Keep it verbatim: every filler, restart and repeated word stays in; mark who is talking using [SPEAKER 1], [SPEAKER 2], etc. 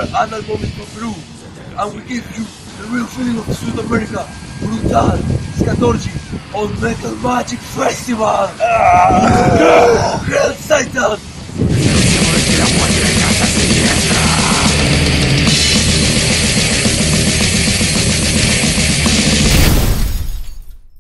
[SPEAKER 1] and I'm coming from Peru, and we give you the real feeling of South America, Brutal, Skatorji, on Metal Magic Festival! Ah! Hell Satan!